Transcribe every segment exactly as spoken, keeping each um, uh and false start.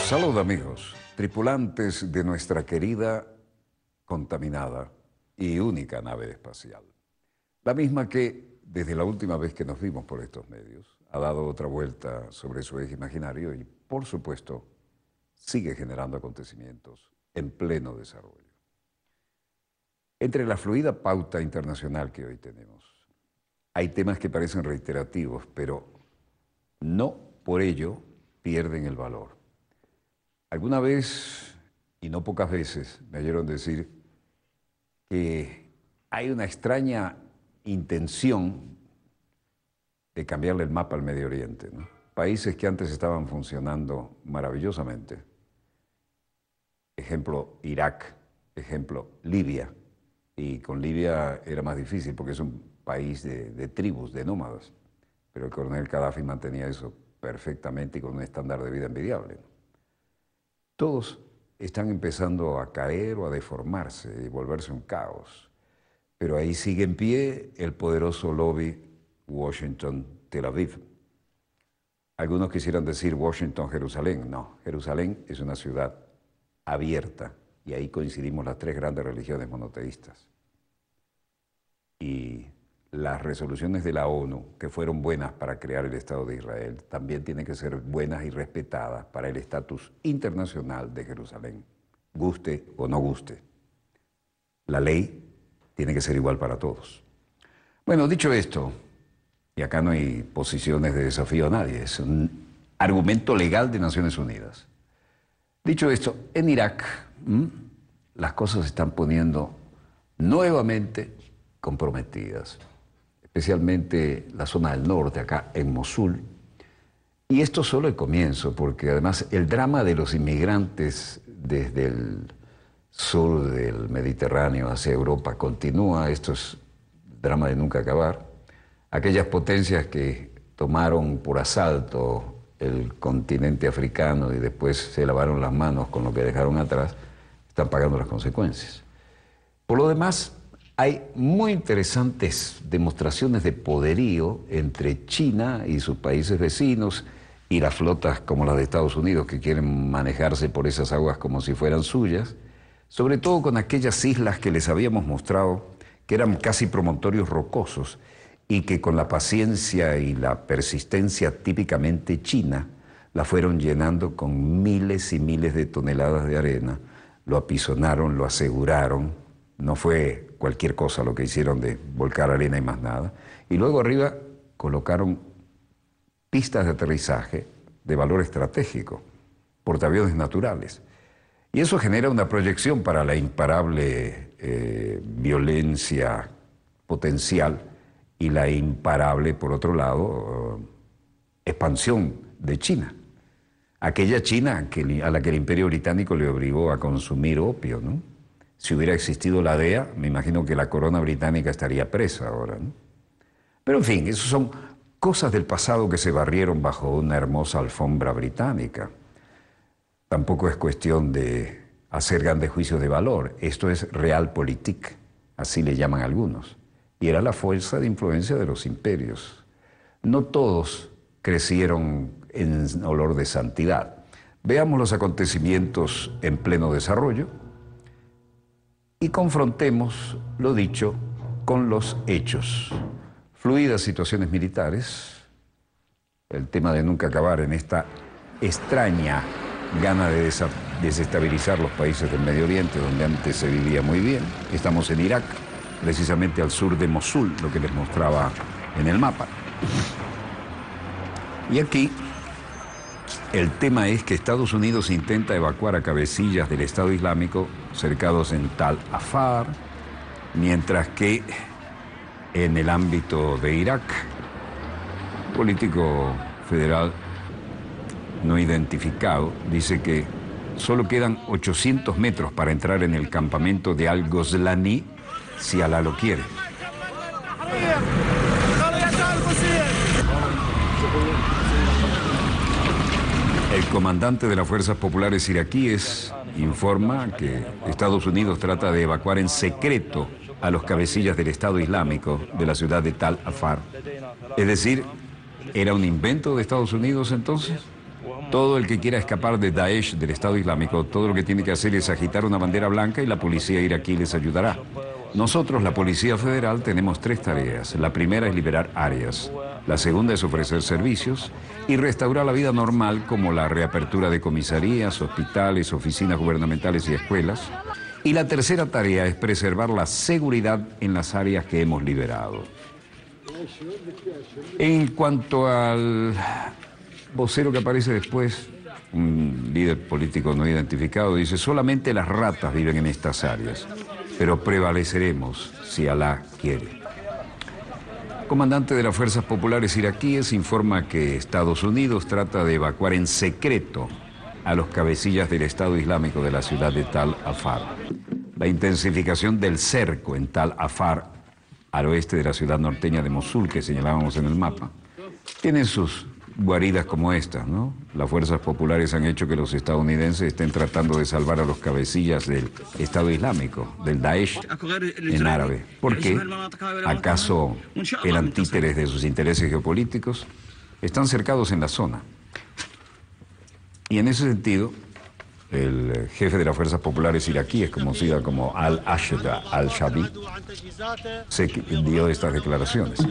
Salud, amigos, tripulantes de nuestra querida, contaminada y única nave espacial. La misma que, desde la última vez que nos vimos por estos medios, ha dado otra vuelta sobre su eje imaginario y, por supuesto, sigue generando acontecimientos en pleno desarrollo. Entre la fluida pauta internacional que hoy tenemos, hay temas que parecen reiterativos, pero no por ello pierden el valor. Alguna vez, y no pocas veces, me oyeron decir que hay una extraña intención de cambiarle el mapa al Medio Oriente, ¿no? Países que antes estaban funcionando maravillosamente. Ejemplo, Irak, ejemplo, Libia. Y con Libia era más difícil porque es un país de, de tribus, de nómadas. Pero el coronel Gaddafi mantenía eso perfectamente y con un estándar de vida envidiable, ¿no? Todos están empezando a caer o a deformarse y volverse un caos. Pero ahí sigue en pie el poderoso lobby Washington-Tel Aviv. Algunos quisieran decir Washington-Jerusalén. No, Jerusalén es una ciudad abierta y ahí coincidimos las tres grandes religiones monoteístas. Y las resoluciones de la ONU, que fueron buenas para crear el Estado de Israel, también tienen que ser buenas y respetadas para el estatus internacional de Jerusalén, guste o no guste. La ley tiene que ser igual para todos. Bueno, dicho esto, y acá no hay posiciones de desafío a nadie, es un argumento legal de Naciones Unidas. Dicho esto, en Irak, ¿m? las cosas se están poniendo nuevamente comprometidas, especialmente la zona del norte, acá en Mosul. Y esto solo el comienzo, porque además el drama de los inmigrantes desde el sur del Mediterráneo hacia Europa continúa. Esto es drama de nunca acabar. Aquellas potencias que tomaron por asalto el continente africano y después se lavaron las manos con lo que dejaron atrás, están pagando las consecuencias. Por lo demás, hay muy interesantes demostraciones de poderío entre China y sus países vecinos y las flotas como las de Estados Unidos que quieren manejarse por esas aguas como si fueran suyas, sobre todo con aquellas islas que les habíamos mostrado que eran casi promontorios rocosos y que con la paciencia y la persistencia típicamente china la fueron llenando con miles y miles de toneladas de arena, lo apisonaron, lo aseguraron, no fue cualquier cosa lo que hicieron de volcar arena y más nada. Y luego arriba colocaron pistas de aterrizaje de valor estratégico, portaaviones naturales. Y eso genera una proyección para la imparable eh, violencia potencial y la imparable, por otro lado, eh, expansión de China. Aquella China que, a la que el Imperio Británico le obligó a consumir opio, ¿no? Si hubiera existido la D E A, me imagino que la corona británica estaría presa ahora, ¿no? Pero en fin, esas son cosas del pasado que se barrieron bajo una hermosa alfombra británica. Tampoco es cuestión de hacer grandes juicios de valor. Esto es realpolitik, así le llaman algunos. Y era la fuerza de influencia de los imperios. No todos crecieron en olor de santidad. Veamos los acontecimientos en pleno desarrollo y confrontemos lo dicho con los hechos. Fluidas situaciones militares, el tema de nunca acabar en esta extraña gana de desestabilizar los países del Medio Oriente, donde antes se vivía muy bien. Estamos en Irak, precisamente al sur de Mosul, lo que les mostraba en el mapa. Y aquí el tema es que Estados Unidos intenta evacuar a cabecillas del Estado Islámico cercados en Tal Afar, mientras que en el ámbito de Irak, político federal no identificado dice que solo quedan ochocientos metros para entrar en el campamento de Al-Ghoslani si Alá lo quiere. El comandante de las Fuerzas Populares iraquíes informa que Estados Unidos trata de evacuar en secreto a los cabecillas del Estado Islámico de la ciudad de Tal Afar. Es decir, ¿era un invento de Estados Unidos entonces? Todo el que quiera escapar de Daesh, del Estado Islámico, todo lo que tiene que hacer es agitar una bandera blanca y la policía iraquí les ayudará. Nosotros, la Policía Federal, tenemos tres tareas. La primera es liberar áreas. La segunda es ofrecer servicios y restaurar la vida normal, como la reapertura de comisarías, hospitales, oficinas gubernamentales y escuelas. Y la tercera tarea es preservar la seguridad en las áreas que hemos liberado. En cuanto al vocero que aparece después, un líder político no identificado, dice: solamente las ratas viven en estas áreas, pero prevaleceremos si Alá quiere. El comandante de las Fuerzas Populares iraquíes informa que Estados Unidos trata de evacuar en secreto a los cabecillas del Estado Islámico de la ciudad de Tal Afar. La intensificación del cerco en Tal Afar, al oeste de la ciudad norteña de Mosul, que señalábamos en el mapa, tiene sus guaridas como estas, ¿no? Las fuerzas populares han hecho que los estadounidenses estén tratando de salvar a los cabecillas del Estado Islámico, del Daesh en árabe. ¿Por qué? ¿Acaso eran títeres de sus intereses geopolíticos? Están cercados en la zona. Y en ese sentido, el jefe de las fuerzas populares iraquíes, conocida como Al-Ashda al-Shabi, se dio estas declaraciones.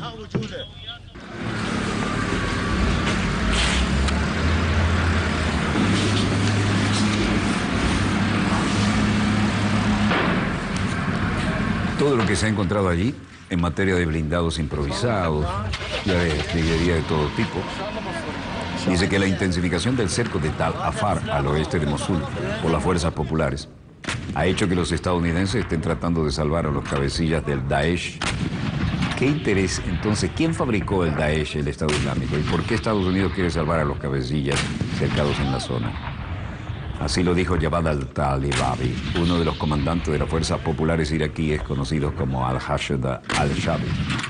Todo lo que se ha encontrado allí, en materia de blindados improvisados, y de artillería de todo tipo, dice que la intensificación del cerco de Tal Afar, al oeste de Mosul, por las fuerzas populares, ha hecho que los estadounidenses estén tratando de salvar a los cabecillas del Daesh. ¿Qué interés, entonces, quién fabricó el Daesh, el Estado Islámico? ¿Y por qué Estados Unidos quiere salvar a los cabecillas cercados en la zona? Así lo dijo Javad al-Talibabi, uno de los comandantes de las fuerzas populares iraquíes conocidos como Al-Ashda al-Shabi.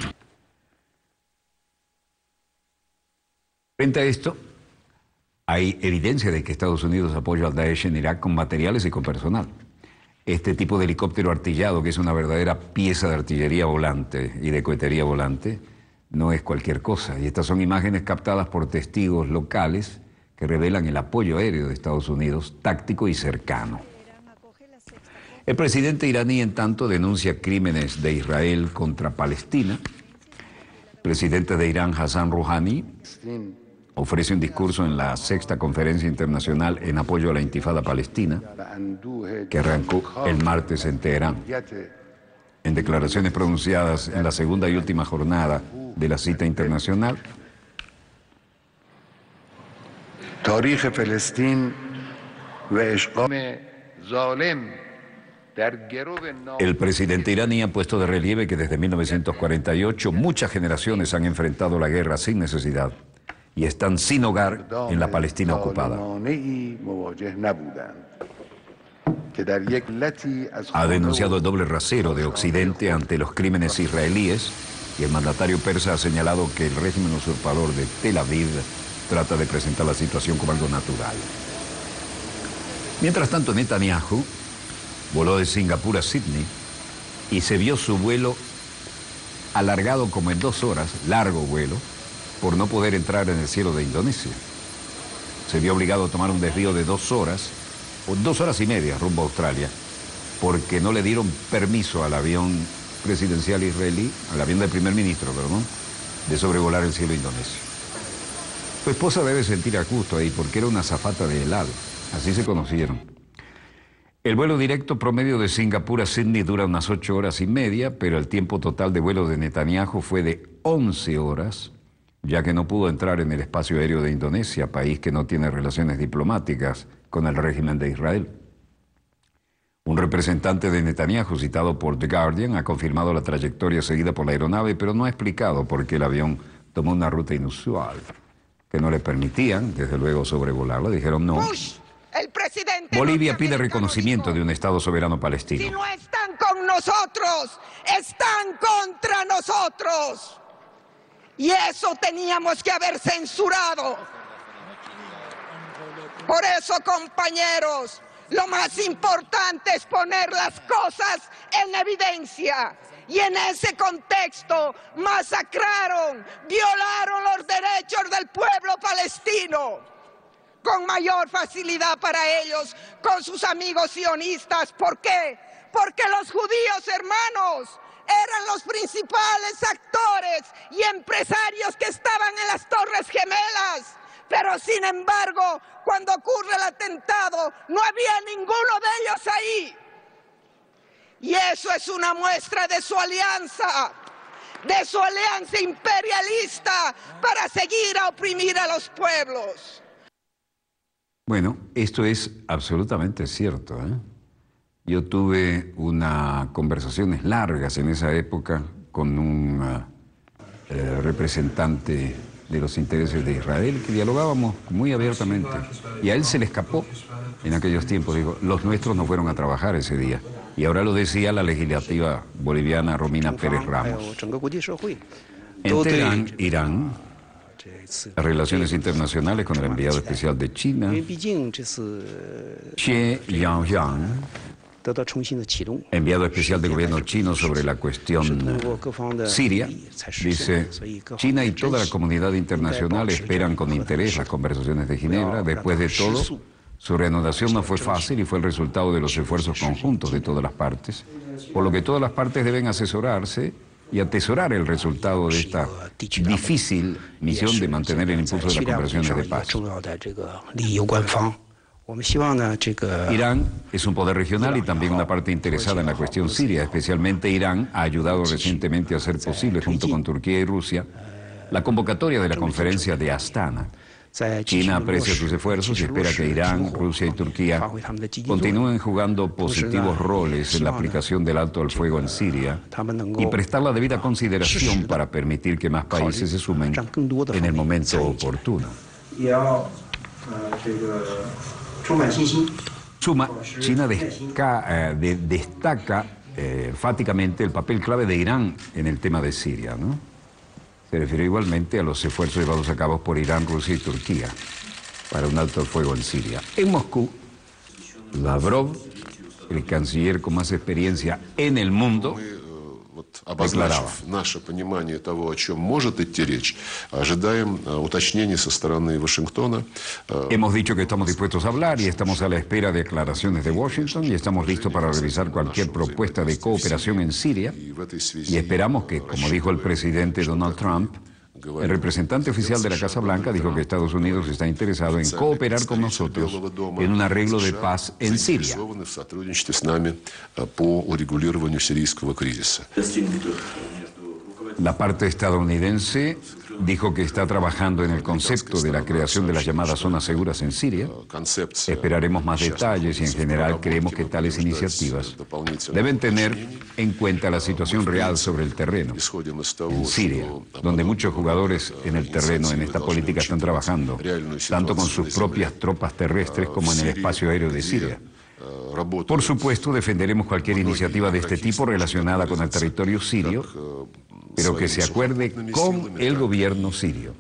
Frente a esto, hay evidencia de que Estados Unidos apoya al Daesh en Irak con materiales y con personal. Este tipo de helicóptero artillado, que es una verdadera pieza de artillería volante y de cohetería volante, no es cualquier cosa. Y estas son imágenes captadas por testigos locales que revelan el apoyo aéreo de Estados Unidos, táctico y cercano. El presidente iraní, en tanto, denuncia crímenes de Israel contra Palestina. El presidente de Irán, Hassan Rouhani, ofrece un discurso en la sexta conferencia internacional en apoyo a la intifada palestina, que arrancó el martes en Teherán. En declaraciones pronunciadas en la segunda y última jornada de la cita internacional, el presidente iraní ha puesto de relieve que desde mil novecientos cuarenta y ocho muchas generaciones han enfrentado la guerra sin necesidad y están sin hogar en la Palestina ocupada. Ha denunciado el doble rasero de Occidente ante los crímenes israelíes y el mandatario persa ha señalado que el régimen usurpador de Tel Aviv trata de presentar la situación como algo natural. Mientras tanto, Netanyahu voló de Singapur a Sydney y se vio su vuelo alargado como en dos horas, largo vuelo, por no poder entrar en el cielo de Indonesia. Se vio obligado a tomar un desvío de dos horas, o dos horas y media rumbo a Australia, porque no le dieron permiso al avión presidencial israelí, al avión del primer ministro, perdón, de sobrevolar el cielo indonesio. Su esposa debe sentir a gusto ahí, porque era una azafata de El Al, así se conocieron. El vuelo directo promedio de Singapur a Sydney dura unas ocho horas y media, pero el tiempo total de vuelo de Netanyahu fue de once horas, ya que no pudo entrar en el espacio aéreo de Indonesia, país que no tiene relaciones diplomáticas con el régimen de Israel. Un representante de Netanyahu, citado por The Guardian, ha confirmado la trayectoria seguida por la aeronave, pero no ha explicado por qué el avión tomó una ruta inusual, que no le permitían, desde luego, sobrevolarla. Dijeron no. Bush, el presidente Bolivia pide reconocimiento de un Estado soberano palestino. Si no están con nosotros, están contra nosotros. Y eso teníamos que haber censurado. Por eso, compañeros, lo más importante es poner las cosas en evidencia. Y en ese contexto masacraron, violaron los derechos del pueblo palestino. con mayor facilidad para ellos, con sus amigos sionistas. ¿Por qué? Porque los judíos, hermanos, eran los principales actores y empresarios que estaban en las Torres Gemelas. Pero sin embargo, cuando ocurre el atentado, no había ninguno de ellos ahí. Y eso es una muestra de su alianza, de su alianza imperialista para seguir a oprimir a los pueblos. Bueno, esto es absolutamente cierto, ¿eh? Yo tuve unas conversaciones largas en esa época con un uh, eh, representante de los intereses de Israel, que dialogábamos muy abiertamente. Y a él se le escapó en aquellos tiempos, dijo, los nuestros no fueron a trabajar ese día. Y ahora lo decía la legislativa boliviana Romina Pérez Ramos. En Teherán, Irán, las relaciones internacionales con el enviado especial de China, Xie Yangyang, enviado especial del gobierno chino sobre la cuestión siria, dice, China y toda la comunidad internacional esperan con interés las conversaciones de Ginebra. Después de todo, su reanudación no fue fácil y fue el resultado de los esfuerzos conjuntos de todas las partes, por lo que todas las partes deben asesorarse y atesorar el resultado de esta difícil misión de mantener el impulso de las conversaciones de paz. Irán es un poder regional y también una parte interesada en la cuestión siria. Especialmente Irán ha ayudado recientemente a hacer posible, junto con Turquía y Rusia, la convocatoria de la conferencia de Astana. China aprecia sus esfuerzos y espera que Irán, Rusia y Turquía continúen jugando positivos roles en la aplicación del alto al fuego en Siria y prestar la debida consideración para permitir que más países se sumen en el momento oportuno. Suma, China desca, eh, de, destaca eh, enfáticamente el papel clave de Irán en el tema de Siria, ¿no? Se refiere igualmente a los esfuerzos llevados a cabo por Irán, Rusia y Turquía para un alto al fuego en Siria. En Moscú, Lavrov, el canciller con más experiencia en el mundo, обозначив наше понимание того, о чем может идти речь, ожидаем уточнений со стороны Вашингтона. Hemos dicho que estamos dispuestos a hablar y estamos a la espera de aclaraciones de Washington y estamos listos para revisar cualquier propuesta de cooperación en Siria y esperamos que, como dijo el presidente Donald Trump, el representante oficial de la Casa Blanca dijo que Estados Unidos está interesado en cooperar con nosotros en un arreglo de paz en Siria. La parte estadounidense dijo que está trabajando en el concepto de la creación de las llamadas zonas seguras en Siria. Esperaremos más detalles y en general creemos que tales iniciativas deben tener en cuenta la situación real sobre el terreno en Siria, donde muchos jugadores en el terreno en esta política están trabajando, tanto con sus propias tropas terrestres como en el espacio aéreo de Siria. Por supuesto, defenderemos cualquier iniciativa de este tipo relacionada con el territorio sirio, pero que se acuerde con el gobierno sirio.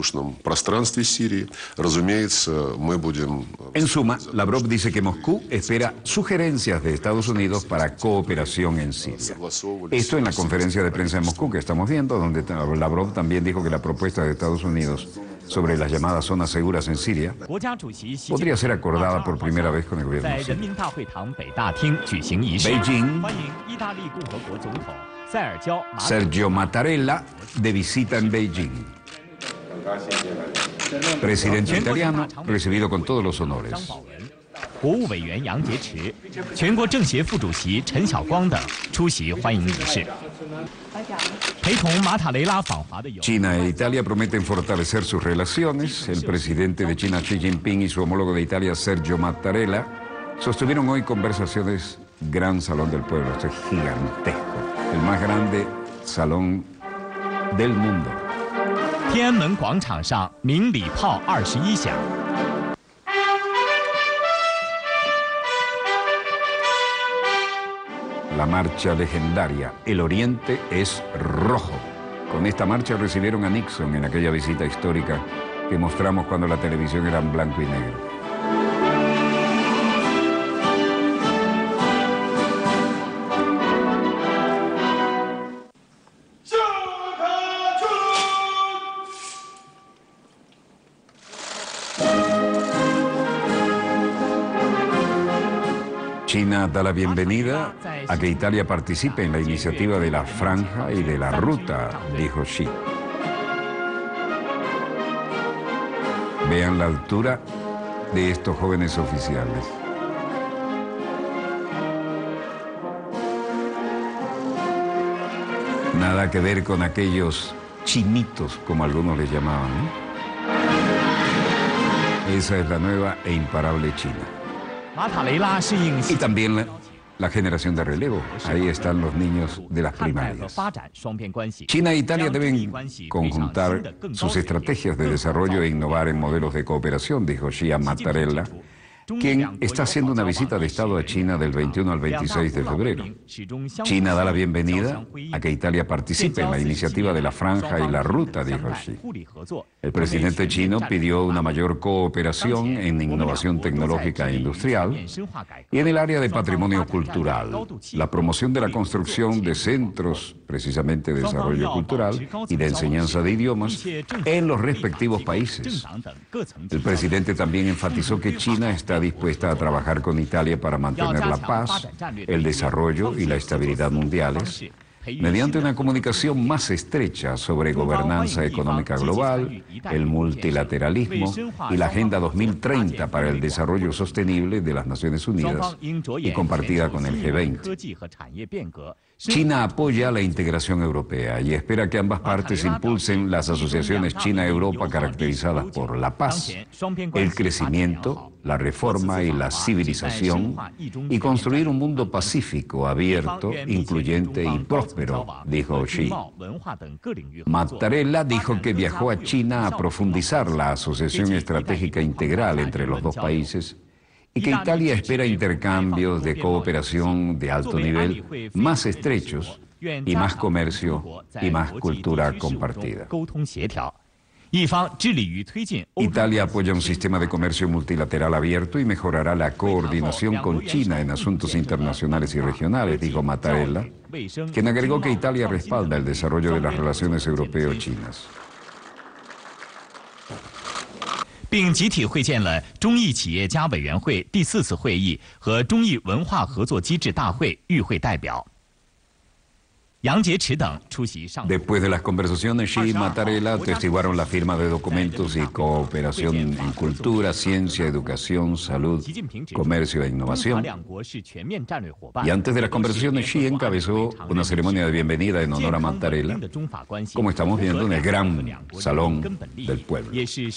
En suma, Lavrov dice que Moscú espera sugerencias de Estados Unidos para cooperación en Siria. Esto en la conferencia de prensa en Moscú que estamos viendo, donde Lavrov también dijo que la propuesta de Estados Unidos sobre las llamadas zonas seguras en Siria podría ser acordada por primera vez con el gobierno sirio. Beijing, Sergio Mattarella, de visita en Beijing. Presidente italiano, recibido con todos los honores. 国务委员杨洁篪、全国政协副主席陈晓光等出席欢迎仪式。陪同马塔雷拉访华的有 China e Italia prometen fortalecer sus relaciones. El presidente de China, Xi Jinping, y su homólogo de Italia, Sergio Mattarella, sostuvieron hoy conversaciones Gran Salón del Pueblo. Esto es gigantesco. El más grande salón del mundo. 天安门广场上鸣礼炮二十一响。 La marcha legendaria, El Oriente es rojo. Con esta marcha recibieron a Nixon en aquella visita histórica que mostramos cuando la televisión era en blanco y negro. China da la bienvenida a que Italia participe en la iniciativa de la franja y de la ruta, dijo Xi. Vean la altura de estos jóvenes oficiales. Nada que ver con aquellos chinitos, como algunos les llamaban, ¿no? Esa es la nueva e imparable China. Y también la, la generación de relevo. Ahí están los niños de las primarias. China e Italia deben conjuntar sus estrategias de desarrollo e innovar en modelos de cooperación, dijo Xi a Mattarella, quien está haciendo una visita de Estado a China del veintiuno al veintiséis de febrero. China da la bienvenida a que Italia participe en la iniciativa de la franja y la ruta, dijo Xi. El presidente chino pidió una mayor cooperación en innovación tecnológica e industrial y en el área de patrimonio cultural, la promoción de la construcción de centros precisamente de desarrollo cultural y de enseñanza de idiomas en los respectivos países. El presidente también enfatizó que China está dispuesta a trabajar con Italia para mantener la paz, el desarrollo y la estabilidad mundiales, mediante una comunicación más estrecha sobre gobernanza económica global, el multilateralismo y la Agenda dos mil treinta para el desarrollo sostenible de las Naciones Unidas y compartida con el G veinte. China apoya la integración europea y espera que ambas partes impulsen las asociaciones China-Europa caracterizadas por la paz, el crecimiento, la reforma y la civilización y construir un mundo pacífico, abierto, incluyente y próspero, dijo Xi. Mattarella dijo que viajó a China a profundizar la asociación estratégica integral entre los dos países y que Italia espera intercambios de cooperación de alto nivel más estrechos y más comercio y más cultura compartida. Italia apoya un sistema de comercio multilateral abierto y mejorará la coordinación con China en asuntos internacionales y regionales, dijo Mattarella, quien agregó que Italia respalda el desarrollo de las relaciones europeo-chinas. 并集体会见了中意企业家委员会第四次会议和中意文化合作机制大会与会代表。 Después de las conversaciones, Xi y Mattarella atestiguaron la firma de documentos y cooperación en cultura, ciencia, educación, salud, comercio e innovación. Y antes de las conversaciones, Xi encabezó una ceremonia de bienvenida en honor a Mattarella, como estamos viendo en el gran salón del pueblo.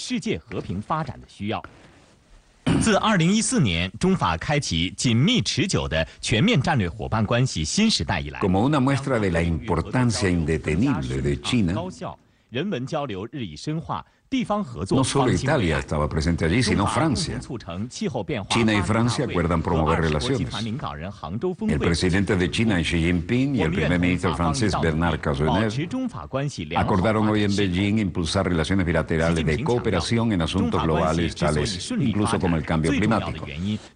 自二零一四年中法开启紧密持久的全面战略伙伴关系新时代以来， Como una muestra de la importancia indetenible de China, 人文交流日益深化。 No solo Italia estaba presente allí, sino Francia. China y Francia acuerdan promover relaciones. El presidente de China, Xi Jinping, y el primer ministro francés, Bernard Cazeneuve, acordaron hoy en Beijing impulsar relaciones bilaterales de cooperación en asuntos globales, tales incluso como el cambio climático.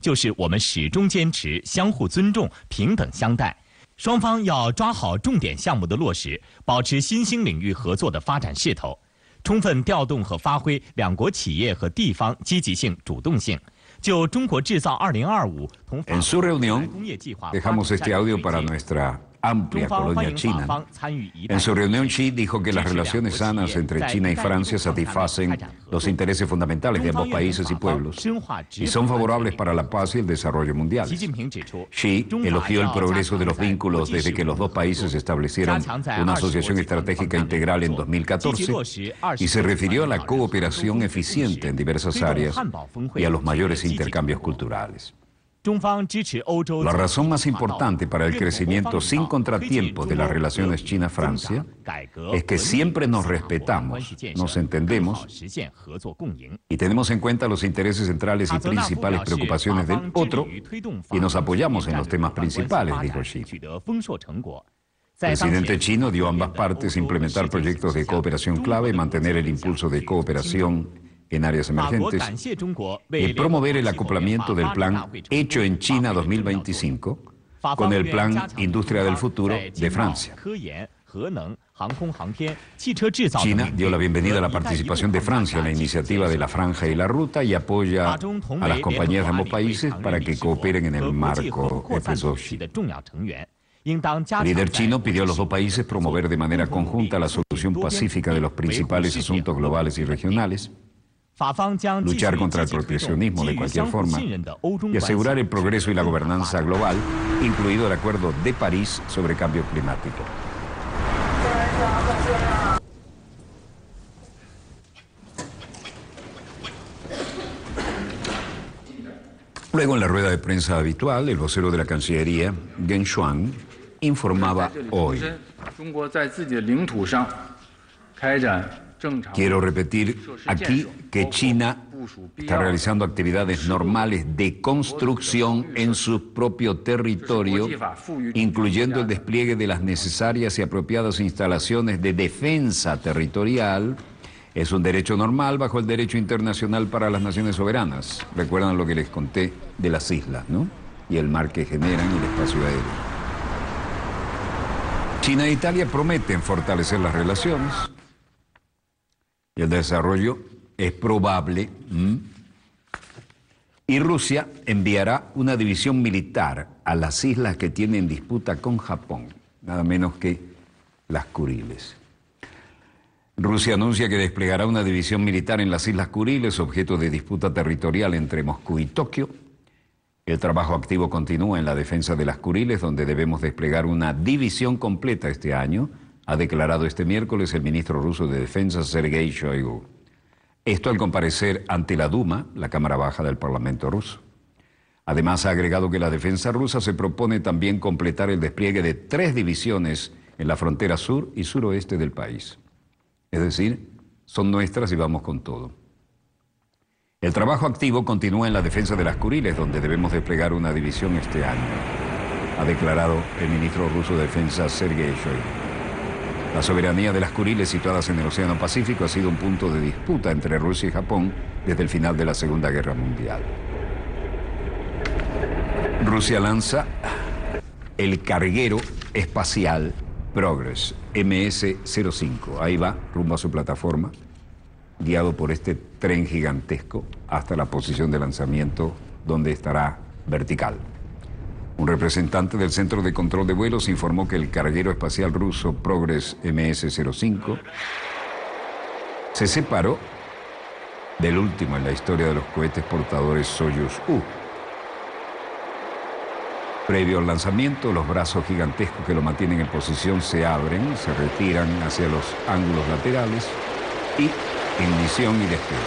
双方要抓好重点项目的落实，保持新兴领域合作的发展势头。 充分调动和发挥两国企业和地方积极性、主动性，就中国制造二零二五同法国工业计划 dejamos este audio para nuestra amplia colonia china. En su reunión, Xi dijo que las relaciones sanas entre China y Francia satisfacen los intereses fundamentales de ambos países y pueblos y son favorables para la paz y el desarrollo mundial. Xi elogió el progreso de los vínculos desde que los dos países establecieron una asociación estratégica integral en dos mil catorce y se refirió a la cooperación eficiente en diversas áreas y a los mayores intercambios culturales. La razón más importante para el crecimiento sin contratiempos de las relaciones China-Francia es que siempre nos respetamos, nos entendemos y tenemos en cuenta los intereses centrales y principales preocupaciones del otro y nos apoyamos en los temas principales, dijo Xi. El presidente chino dio a ambas partes implementar proyectos de cooperación clave y mantener el impulso de cooperación en áreas emergentes y promover el acoplamiento del plan Hecho en China dos mil veinticinco con el plan Industria del Futuro de Francia. China dio la bienvenida a la participación de Francia en la iniciativa de la Franja y la Ruta y apoya a las compañías de ambos países para que cooperen en el marco F dos I. El líder chino pidió a los dos países promover de manera conjunta la solución pacífica de los principales asuntos globales y regionales, luchar contra el proteccionismo de cualquier forma y asegurar el progreso y la gobernanza global, incluido el Acuerdo de París sobre cambio climático. Luego, en la rueda de prensa habitual, el vocero de la Cancillería, Geng Shuang, informaba hoy: quiero repetir aquí que China está realizando actividades normales de construcción en su propio territorio, incluyendo el despliegue de las necesarias y apropiadas instalaciones de defensa territorial. Es un derecho normal bajo el derecho internacional para las naciones soberanas. Recuerdan lo que les conté de las islas, ¿no? Y el mar que generan y el espacio aéreo. China e Italia prometen fortalecer las relaciones y el desarrollo es probable. ¿m? Y Rusia enviará una división militar a las islas que tienen disputa con Japón, nada menos que las Kuriles. Rusia anuncia que desplegará una división militar en las Islas Kuriles, objeto de disputa territorial entre Moscú y Tokio. El trabajo activo continúa en la defensa de las Kuriles, donde debemos desplegar una división completa este año, ha declarado este miércoles el ministro ruso de Defensa, Sergei Shoigu. Esto al comparecer ante la Duma, la Cámara Baja del Parlamento ruso. Además, ha agregado que la defensa rusa se propone también completar el despliegue de tres divisiones en la frontera sur y suroeste del país. Es decir, son nuestras y vamos con todo. El trabajo activo continúa en la defensa de las Kuriles, donde debemos desplegar una división este año, ha declarado el ministro ruso de Defensa, Sergei Shoigu. La soberanía de las Kuriles situadas en el Océano Pacífico ha sido un punto de disputa entre Rusia y Japón desde el final de la Segunda Guerra Mundial. Rusia lanza el carguero espacial Progress M S cero cinco. Ahí va, rumbo a su plataforma, guiado por este tren gigantesco hasta la posición de lanzamiento, donde estará vertical. Un representante del Centro de Control de Vuelos informó que el carguero espacial ruso Progress M S cero cinco se separó del último en la historia de los cohetes portadores Soyuz U. Previo al lanzamiento, los brazos gigantescos que lo mantienen en posición se abren, se retiran hacia los ángulos laterales y ignición y despegue.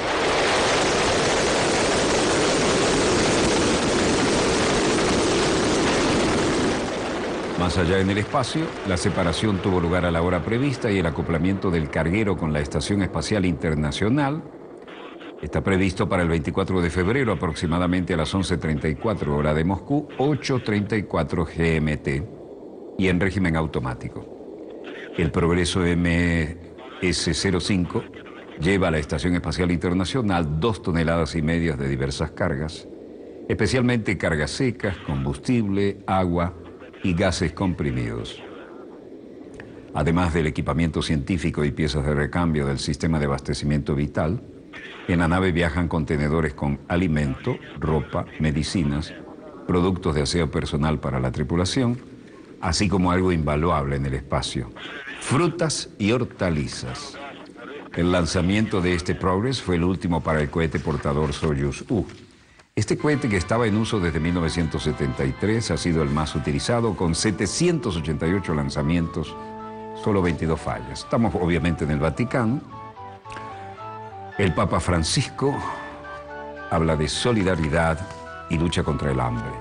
Más allá en el espacio, la separación tuvo lugar a la hora prevista y el acoplamiento del carguero con la Estación Espacial Internacional está previsto para el veinticuatro de febrero, aproximadamente a las once treinta y cuatro hora de Moscú, ocho treinta y cuatro G M T, y en régimen automático. El Progreso M S cero cinco lleva a la Estación Espacial Internacional dos toneladas y medias de diversas cargas, especialmente cargas secas, combustible, agua y gases comprimidos. Además del equipamiento científico y piezas de recambio del sistema de abastecimiento vital, en la nave viajan contenedores con alimento, ropa, medicinas, productos de aseo personal para la tripulación, así como algo invaluable en el espacio: frutas y hortalizas. El lanzamiento de este Progress fue el último para el cohete portador Soyuz U. Este cohete, que estaba en uso desde mil novecientos setenta y tres, ha sido el más utilizado, con setecientos ochenta y ocho lanzamientos, solo veintidós fallas. Estamos obviamente en el Vaticano. El Papa Francisco habla de solidaridad y lucha contra el hambre.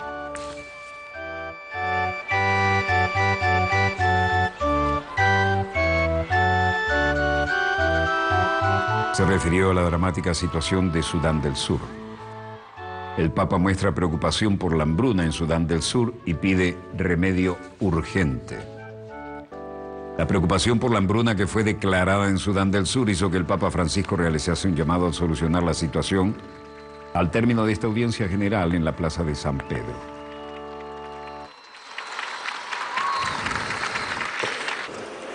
Se refirió a la dramática situación de Sudán del Sur. El Papa muestra preocupación por la hambruna en Sudán del Sur y pide remedio urgente. La preocupación por la hambruna que fue declarada en Sudán del Sur hizo que el Papa Francisco realizase un llamado a solucionar la situación al término de esta audiencia general en la Plaza de San Pedro.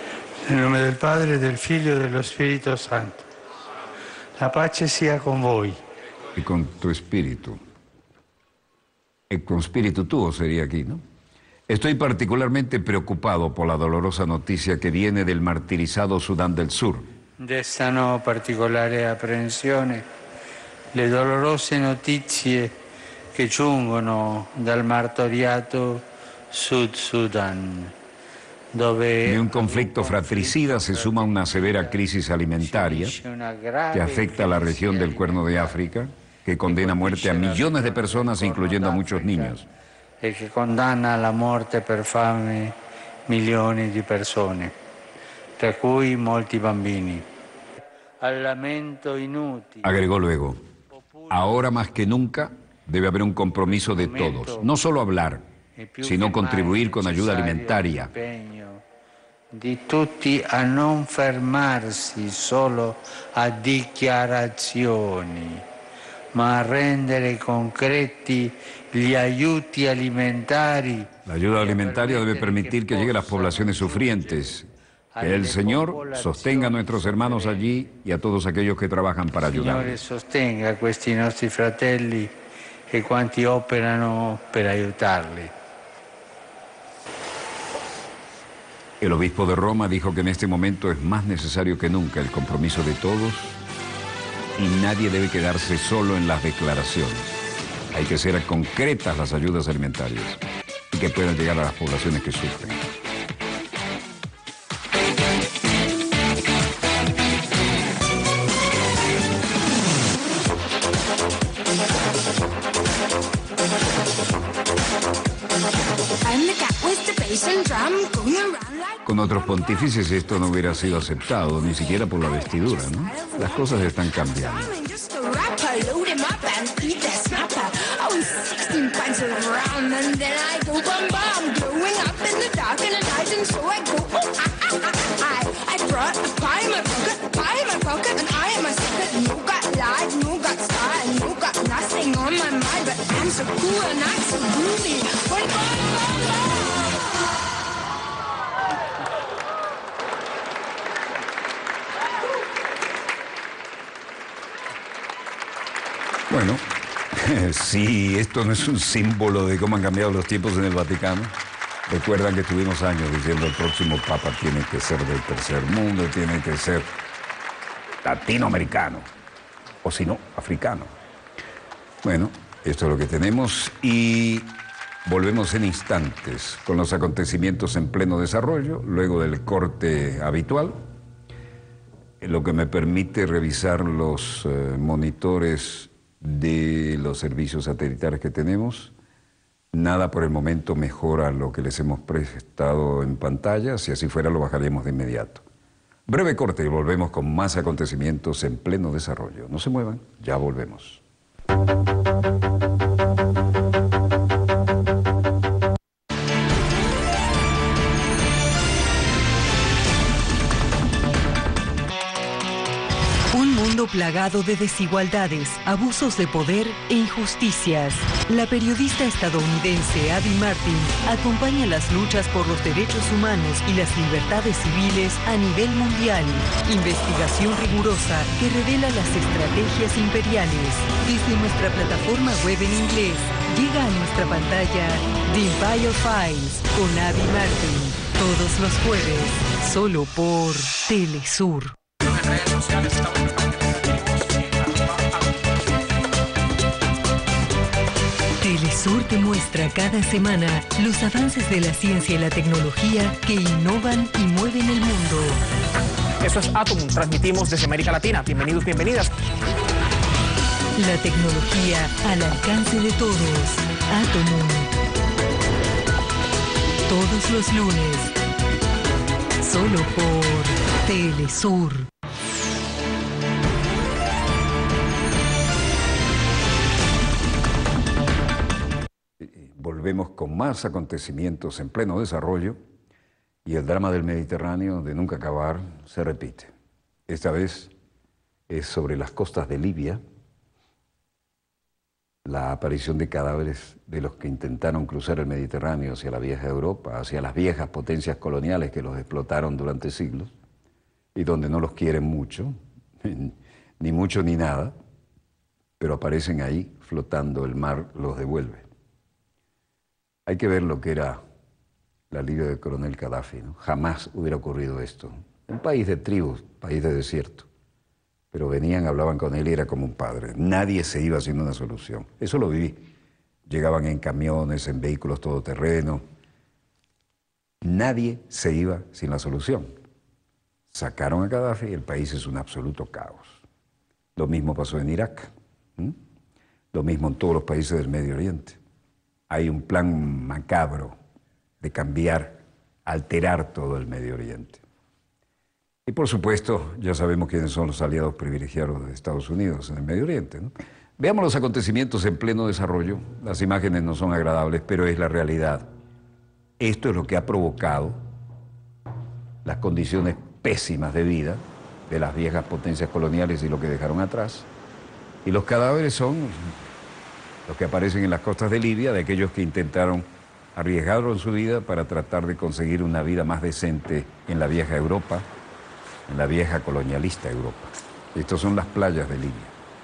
Nel nome del Padre, del Figlio e dello Spirito Santo. La pace sia con voi. Y con tu espíritu. Y con espíritu tuyo sería aquí, ¿no? Estoy particularmente preocupado por la dolorosa noticia que viene del martirizado Sudán del Sur. Destano particolare apprensione le dolorose notizie che giungono dal martoriato Sud Sudan, dove De un conflicto fratricida se suma una severa crisis alimentaria que afecta a la región del Cuerno de África, que condena a muerte a millones de personas, incluyendo a muchos niños. E che condanna alla morte per fame milioni di persone, tra cui molti bambini. Al lamento inutile. Agregó luego, ahora más que nunca debe haber un compromiso de todos, no solo hablar, sino contribuir con ayuda alimentaria. Di tutti a non fermarsi solo a dichiarazioni, ma a rendere concreti gli aiuti alimentari. La ayuda alimentaria debe permitir que llegue a las poblaciones sufrientes, que el Señor sostenga a nuestros hermanos allí y a todos aquellos que trabajan para ayudar. Signore sostenga questi nostri fratelli e quanti operano per aiutarli. El obispo de Roma dijo que en este momento es más necesario que nunca el compromiso de todos y nadie debe quedarse solo en las declaraciones. Hay que ser concretas las ayudas alimentarias y que puedan llegar a las poblaciones que sufren. Con otros pontífices esto no hubiera sido aceptado, ni siquiera por la vestidura, ¿no? Las cosas están cambiando. Bueno, si esto no es un símbolo de cómo han cambiado los tiempos en el Vaticano. Recuerdan que estuvimos años diciendo el próximo Papa tiene que ser del tercer mundo, tiene que ser latinoamericano, o si no, africano. Bueno, esto es lo que tenemos y volvemos en instantes con los acontecimientos en pleno desarrollo, luego del corte habitual, lo que me permite revisar los eh, monitores de los servicios satelitales que tenemos. Nada por el momento mejora lo que les hemos prestado en pantalla. Si así fuera, lo bajaremos de inmediato. Breve corte y volvemos con más acontecimientos en pleno desarrollo. No se muevan, ya volvemos. Plagado de desigualdades, abusos de poder e injusticias. La periodista estadounidense Abby Martin acompaña las luchas por los derechos humanos y las libertades civiles a nivel mundial. Investigación rigurosa que revela las estrategias imperiales. Desde nuestra plataforma web en inglés, llega a nuestra pantalla The Empire Files con Abby Martin. Todos los jueves, solo por Telesur. Telesur te muestra cada semana los avances de la ciencia y la tecnología que innovan y mueven el mundo. Eso es Atomum, transmitimos desde América Latina. Bienvenidos, bienvenidas. La tecnología al alcance de todos. Atomum. Todos los lunes. Solo por Telesur. Volvemos con más acontecimientos en pleno desarrollo y el drama del Mediterráneo de nunca acabar se repite. Esta vez es sobre las costas de Libia, la aparición de cadáveres de los que intentaron cruzar el Mediterráneo hacia la vieja Europa, hacia las viejas potencias coloniales que los explotaron durante siglos. y donde no los quieren mucho, ni mucho ni nada, pero aparecen ahí flotando, el mar los devuelve. Hay que ver lo que era la Libia del coronel Gaddafi, ¿no? Jamás hubiera ocurrido esto. Un país de tribus, país de desierto. Pero venían, hablaban con él y era como un padre. Nadie se iba sin una solución. Eso lo viví. Llegaban en camiones, en vehículos todoterreno. Nadie se iba sin la solución. Sacaron a Gaddafi y el país es un absoluto caos. Lo mismo pasó en Irak. ¿Mm? Lo mismo en todos los países del Medio Oriente. Hay un plan macabro de cambiar, alterar todo el Medio Oriente. Y por supuesto, ya sabemos quiénes son los aliados privilegiados de Estados Unidos en el Medio Oriente, ¿no? Veamos los acontecimientos en pleno desarrollo. Las imágenes no son agradables, pero es la realidad. Esto es lo que ha provocado las condiciones pésimas de vida de las viejas potencias coloniales y lo que dejaron atrás. Y los cadáveres son los que aparecen en las costas de Libia, de aquellos que intentaron arriesgaron su vida para tratar de conseguir una vida más decente en la vieja Europa, en la vieja colonialista Europa. Estas son las playas de Libia.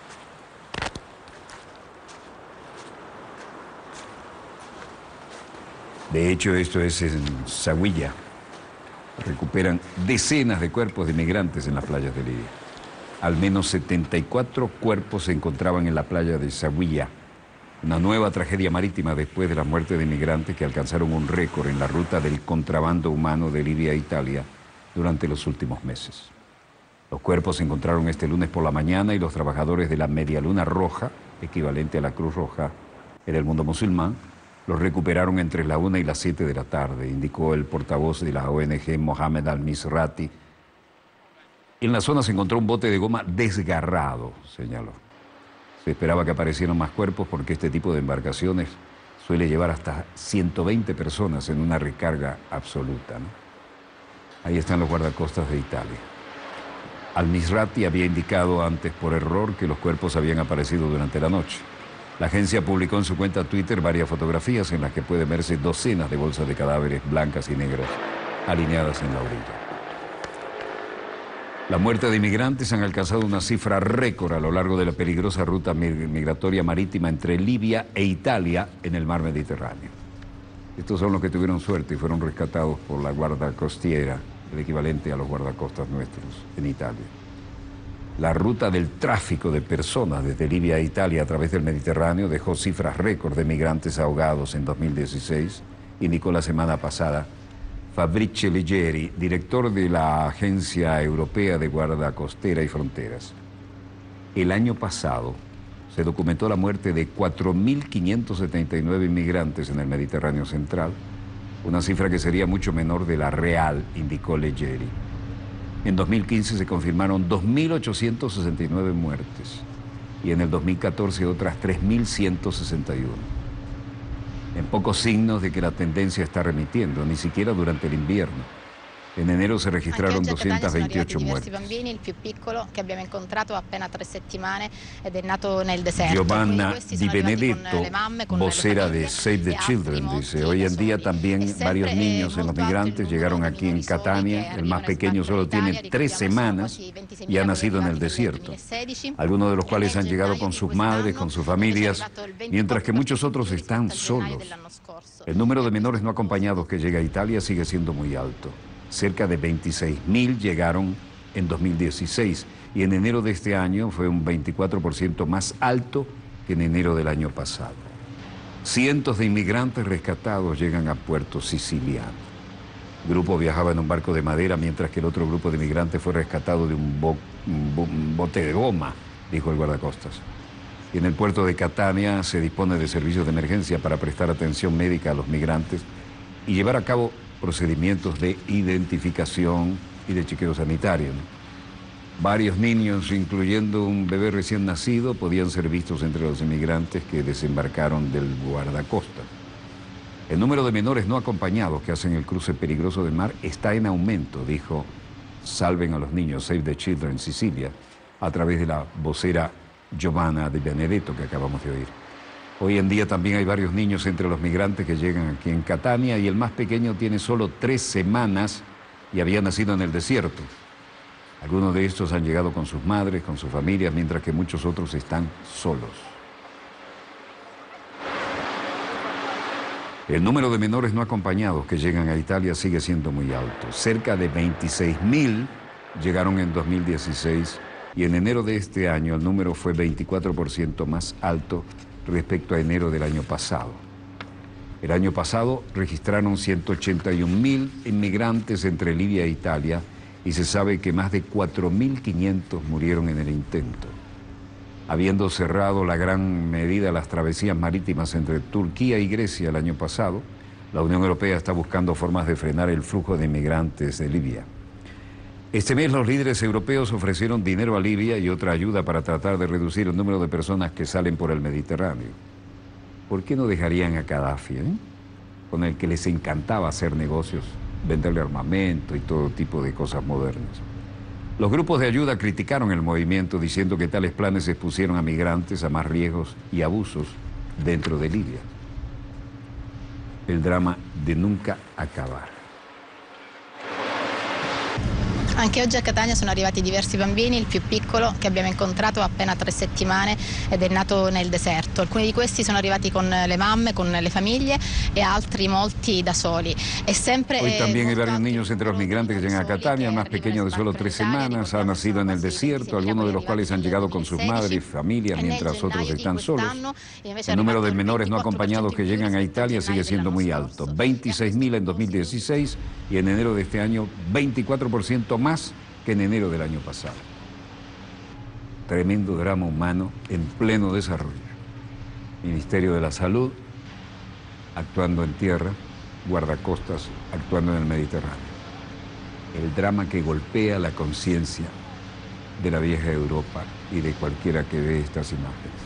De hecho, esto es en Zawiya. Recuperan decenas de cuerpos de inmigrantes en las playas de Libia. Al menos setenta y cuatro cuerpos se encontraban en la playa de Zawiya. Una nueva tragedia marítima después de la muerte de inmigrantes que alcanzaron un récord en la ruta del contrabando humano de Libia a Italia durante los últimos meses. Los cuerpos se encontraron este lunes por la mañana y los trabajadores de la Media Luna Roja, equivalente a la Cruz Roja en el mundo musulmán, los recuperaron entre la una y las siete de la tarde, indicó el portavoz de la O N G Mohamed Al-Misrati. En la zona se encontró un bote de goma desgarrado, señaló. Se esperaba que aparecieran más cuerpos porque este tipo de embarcaciones suele llevar hasta ciento veinte personas en una recarga absoluta, ¿no? Ahí están los guardacostas de Italia. Al-Misrati había indicado antes por error que los cuerpos habían aparecido durante la noche. La agencia publicó en su cuenta Twitter varias fotografías en las que pueden verse docenas de bolsas de cadáveres blancas y negras alineadas en la orilla. La muerte de inmigrantes han alcanzado una cifra récord a lo largo de la peligrosa ruta migratoria marítima entre Libia e Italia en el mar Mediterráneo. Estos son los que tuvieron suerte y fueron rescatados por la Guardia Costiera, el equivalente a los guardacostas nuestros en Italia. La ruta del tráfico de personas desde Libia a Italia a través del Mediterráneo dejó cifras récord de migrantes ahogados en dos mil dieciséis, indicó la semana pasada Fabrizio Leggeri, director de la Agencia Europea de Guardia Costera y Fronteras. El año pasado se documentó la muerte de cuatro mil quinientos setenta y nueve inmigrantes en el Mediterráneo Central, una cifra que sería mucho menor de la real, indicó Leggeri. En dos mil quince se confirmaron dos mil ochocientos sesenta y nueve muertes y en el dos mil catorce otras tres mil ciento sesenta y uno. En pocos signos de que la tendencia está remitiendo, ni siquiera durante el invierno. En enero se registraron doscientos veintiocho muertes. Giovanna Di Benedetto, vocera de Save the Children, dice, hoy en día también varios niños en los migrantes llegaron aquí en Catania. El más pequeño solo tiene tres semanas y ha nacido en el desierto. Algunos de los cuales han llegado con sus madres, con sus familias, mientras que muchos otros están solos. El número de menores no acompañados que llega a Italia sigue siendo muy alto. Cerca de veintiséis mil llegaron en dos mil dieciséis y en enero de este año fue un veinticuatro por ciento más alto que en enero del año pasado. Cientos de inmigrantes rescatados llegan a Puerto Siciliano. El grupo viajaba en un barco de madera mientras que el otro grupo de inmigrantes fue rescatado de un, bo un, bo un bote de goma, dijo el guardacostas. Y en el puerto de Catania se dispone de servicios de emergencia para prestar atención médica a los migrantes y llevar a cabo procedimientos de identificación y de chequeo sanitario, ¿no? Varios niños, incluyendo un bebé recién nacido, podían ser vistos entre los inmigrantes que desembarcaron del guardacostas. El número de menores no acompañados que hacen el cruce peligroso del mar está en aumento, dijo Salven a los Niños, Save the Children, Sicilia, a través de la vocera Giovanna Di Benedetto que acabamos de oír. Hoy en día también hay varios niños entre los migrantes que llegan aquí en Catania y el más pequeño tiene solo tres semanas y había nacido en el desierto. Algunos de estos han llegado con sus madres, con sus familias, mientras que muchos otros están solos. El número de menores no acompañados que llegan a Italia sigue siendo muy alto. Cerca de veintiséis mil llegaron en dos mil dieciséis y en enero de este año el número fue veinticuatro por ciento más alto respecto a enero del año pasado. El año pasado registraron ciento ochenta y un mil inmigrantes entre Libia e Italia y se sabe que más de cuatro mil quinientos murieron en el intento. Habiendo cerrado la gran medida las travesías marítimas entre Turquía y Grecia el año pasado, la Unión Europea está buscando formas de frenar el flujo de inmigrantes de Libia. Este mes los líderes europeos ofrecieron dinero a Libia y otra ayuda para tratar de reducir el número de personas que salen por el Mediterráneo. ¿Por qué no dejarían a Gaddafi, eh? con el que les encantaba hacer negocios, venderle armamento y todo tipo de cosas modernas? Los grupos de ayuda criticaron el movimiento diciendo que tales planes expusieron a migrantes a más riesgos y abusos dentro de Libia. El drama de nunca acabar. Anche oggi a Catania sono arrivati diversi bambini, il più piccolo che abbiamo incontrato ha appena tre settimane ed è nato nel deserto. Alcuni di questi sono arrivati con le mamme, con le famiglie e altri molti da soli. E sempre, Hoy también hay varios niños entre los migrantes que llegan a Catania, el más pequeño de solo tres semanas, ha nacido en el desierto, algunos de los cuales han llegado con sus madres y familias, mientras otros están solos. El número de menores no acompañados que llegan a Italia sigue siendo muy alto, veintiséis mil en dos mil dieciséis y en enero de este año veinticuatro por ciento más que en enero del año pasado. Tremendo drama humano en pleno desarrollo. Ministerio de la Salud actuando en tierra, guardacostas actuando en el Mediterráneo. El drama que golpea la conciencia de la vieja Europa y de cualquiera que ve estas imágenes.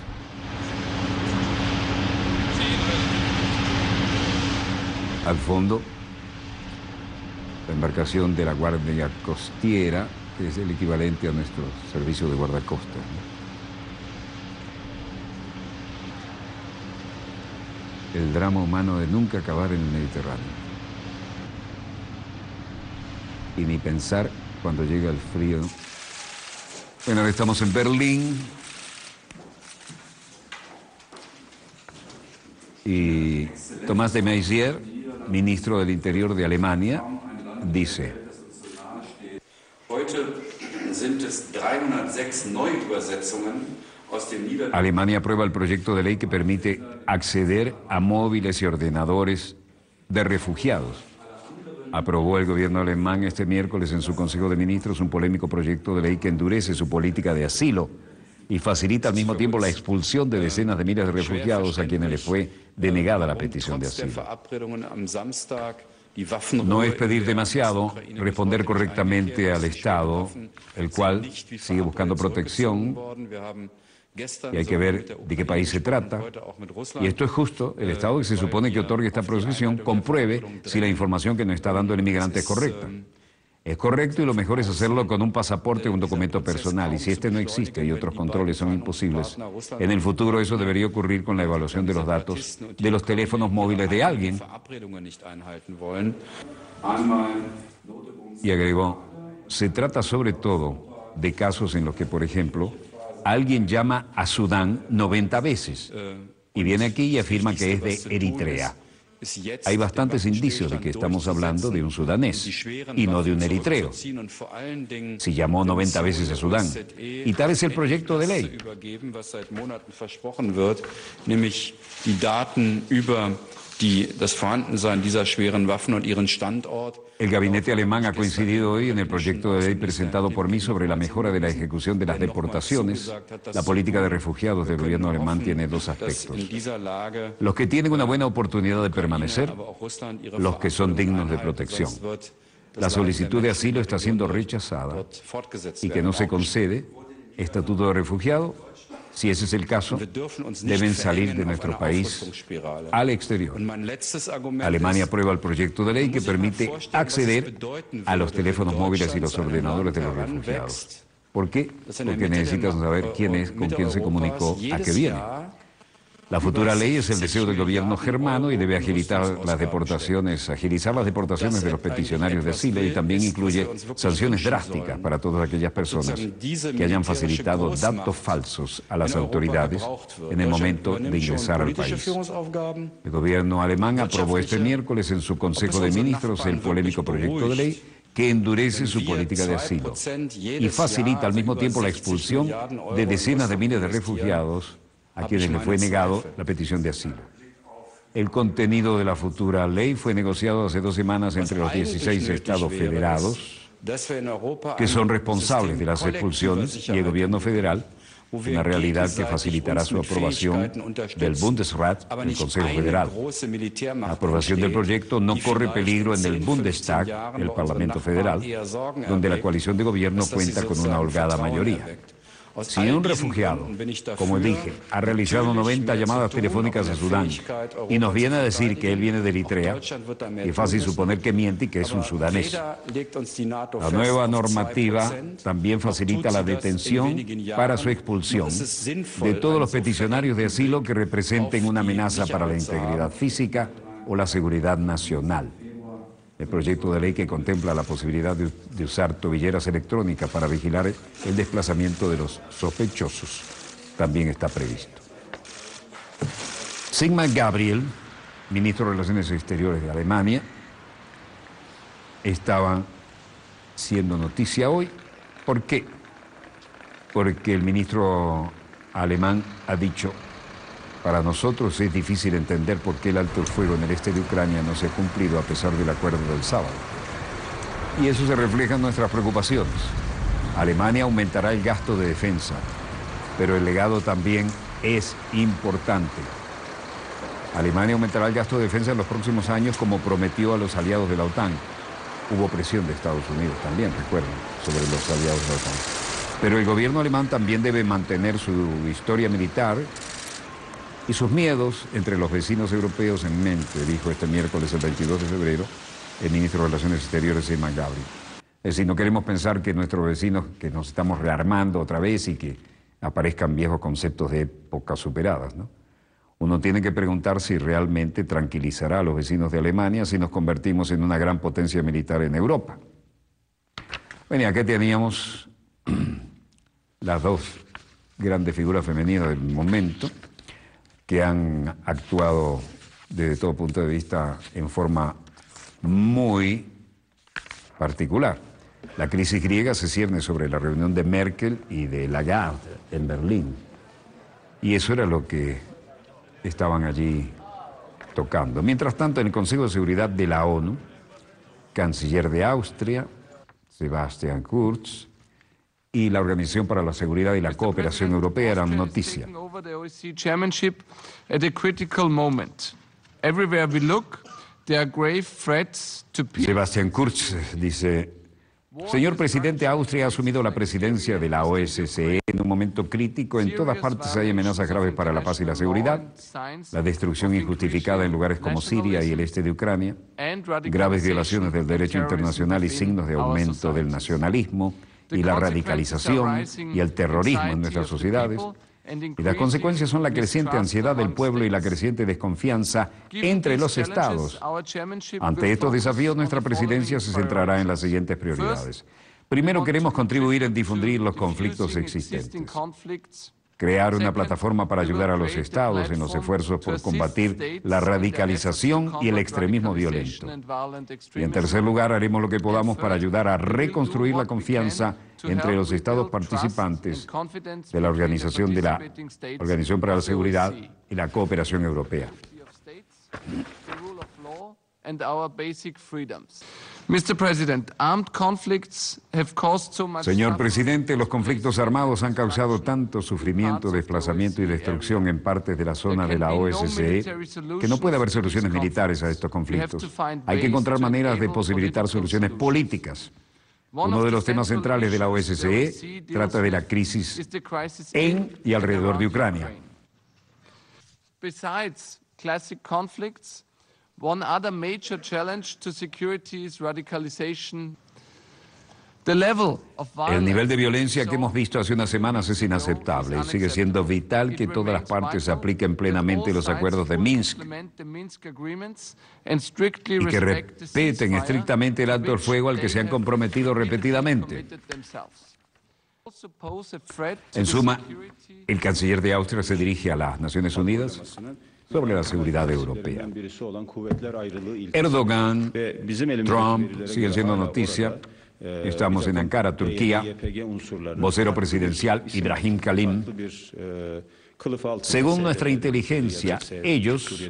Al fondo, la embarcación de la Guardia Costiera, que es el equivalente a nuestro servicio de guardacostas, ¿no? El drama humano de nunca acabar en el Mediterráneo. Y ni pensar cuando llega el frío. Bueno, ahora estamos en Berlín. Y Tomás de Maizière, ministro del Interior de Alemania, dice: Alemania aprueba el proyecto de ley que permite acceder a móviles y ordenadores de refugiados. Aprobó el gobierno alemán este miércoles en su Consejo de Ministros un polémico proyecto de ley que endurece su política de asilo y facilita al mismo tiempo la expulsión de decenas de miles de refugiados a quienes les fue denegada la petición de asilo. No es pedir demasiado, responder correctamente al Estado, el cual sigue buscando protección, y hay que ver de qué país se trata. Y esto es justo, el Estado que se supone que otorgue esta protección compruebe si la información que nos está dando el inmigrante es correcta. Es correcto y lo mejor es hacerlo con un pasaporte o un documento personal, y si este no existe y otros controles son imposibles, en el futuro eso debería ocurrir con la evaluación de los datos de los teléfonos móviles de alguien. Y agregó, se trata sobre todo de casos en los que, por ejemplo, alguien llama a Sudán noventa veces y viene aquí y afirma que es de Eritrea. Hay bastantes indicios de que estamos hablando de un sudanés y no de un eritreo. Si llamó noventa veces a Sudán. Y tal es el proyecto de ley. El gabinete alemán ha coincidido hoy en el proyecto de ley presentado por mí sobre la mejora de la ejecución de las deportaciones. La política de refugiados del gobierno alemán tiene dos aspectos: los que tienen una buena oportunidad de permanecer, los que son dignos de protección. La solicitud de asilo está siendo rechazada y que no se concede estatuto de refugiado. Si ese es el caso, deben salir de nuestro país al exterior. Alemania aprueba el proyecto de ley que permite acceder a los teléfonos móviles y los ordenadores de los refugiados. ¿Por qué? Porque necesitan saber quién es, con quién se comunicó, a qué viene. La futura ley es el deseo del gobierno germano y debe agilizar las deportaciones, agilizar las deportaciones de los peticionarios de asilo y también incluye sanciones drásticas para todas aquellas personas que hayan facilitado datos falsos a las autoridades en el momento de ingresar al país. El gobierno alemán aprobó este miércoles en su Consejo de Ministros el polémico proyecto de ley que endurece su política de asilo y facilita al mismo tiempo la expulsión de decenas de miles de refugiados a quienes les fue negado la petición de asilo. El contenido de la futura ley fue negociado hace dos semanas entre los dieciséis estados federados, que son responsables de las expulsiones, y el gobierno federal, una realidad que facilitará su aprobación del Bundesrat, el Consejo Federal. La aprobación del proyecto no corre peligro en el Bundestag, el Parlamento Federal, donde la coalición de gobierno cuenta con una holgada mayoría. Si un refugiado, como dije, ha realizado noventa llamadas telefónicas a Sudán y nos viene a decir que él viene de Eritrea, es fácil suponer que miente y que es un sudanés. La nueva normativa también facilita la detención para su expulsión de todos los peticionarios de asilo que representen una amenaza para la integridad física o la seguridad nacional. El proyecto de ley que contempla la posibilidad de, de usar tobilleras electrónicas para vigilar el desplazamiento de los sospechosos también está previsto. Sigmar Gabriel, ministro de Relaciones Exteriores de Alemania, estaba siendo noticia hoy. ¿Por qué? Porque el ministro alemán ha dicho: para nosotros es difícil entender por qué el alto el fuego en el este de Ucrania no se ha cumplido a pesar del acuerdo del sábado. Y eso se refleja en nuestras preocupaciones. Alemania aumentará el gasto de defensa, pero el legado también es importante. Alemania aumentará el gasto de defensa en los próximos años como prometió a los aliados de la OTAN. Hubo presión de Estados Unidos también, recuerden, sobre los aliados de la OTAN. Pero el gobierno alemán también debe mantener su historia militar y sus miedos entre los vecinos europeos en mente, dijo este miércoles, el veintidós de febrero, el ministro de Relaciones Exteriores, Sigmar Gabriel. Es decir, no queremos pensar que nuestros vecinos, que nos estamos rearmando otra vez y que aparezcan viejos conceptos de épocas superadas, ¿no? Uno tiene que preguntar si realmente tranquilizará a los vecinos de Alemania si nos convertimos en una gran potencia militar en Europa. Bueno, y aquí teníamos las dos grandes figuras femeninas del momento, que han actuado desde todo punto de vista en forma muy particular. La crisis griega se cierne sobre la reunión de Merkel y de Lagarde en Berlín. Y eso era lo que estaban allí tocando. Mientras tanto, en el Consejo de Seguridad de la ONU, canciller de Austria, Sebastian Kurz, y la Organización para la Seguridad y la Cooperación Europea eran noticia. Sebastian Kurz dice: señor presidente, Austria ha asumido la presidencia de la O S C E en un momento crítico. En todas partes hay amenazas graves para la paz y la seguridad, la destrucción injustificada en lugares como Siria y el este de Ucrania, graves violaciones del derecho internacional y signos de aumento del nacionalismo y la radicalización y el terrorismo en nuestras sociedades. Y las consecuencias son la creciente ansiedad del pueblo y la creciente desconfianza entre los estados. Ante estos desafíos, nuestra presidencia se centrará en las siguientes prioridades. Primero, queremos contribuir en difundir los conflictos existentes. Crear una plataforma para ayudar a los estados en los esfuerzos por combatir la radicalización y el extremismo violento. Y en tercer lugar, haremos lo que podamos para ayudar a reconstruir la confianza entre los estados participantes de la Organización, de la Organización para la Seguridad y la Cooperación Europea. Señor presidente, los conflictos armados han causado tanto sufrimiento, desplazamiento y destrucción en partes de la zona de la O S C E que no puede haber soluciones militares a estos conflictos. Hay que encontrar maneras de posibilitar soluciones políticas. Uno de los temas centrales de la O S C E trata de la crisis en y alrededor de Ucrania. One other major challenge to security is radicalization. El nivel de violencia que hemos visto hace unas semanas es inaceptable y sigue siendo vital que todas las partes apliquen plenamente los acuerdos de Minsk y que respeten estrictamente el alto el fuego al que se han comprometido repetidamente. En suma, el canciller de Austria se dirige a las Naciones Unidas sobre la seguridad europea. Erdogan, Trump siguen siendo noticia. Estamos en Ankara, Turquía. Vocero presidencial Ibrahim Kalin. Según nuestra inteligencia, ellos,